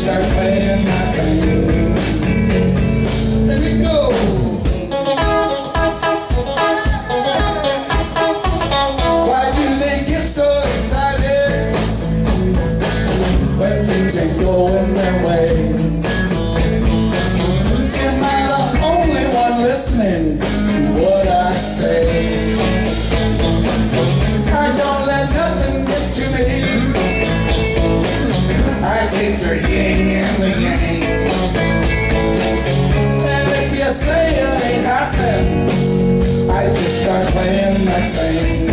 start playing my thing. Let me go. Why do they get so excited when things ain't going their way? Am I the only one listening to what I say? I don't let nothing get to me. I take their yin and the yang. And if you say it ain't happening, I just start playing my thing.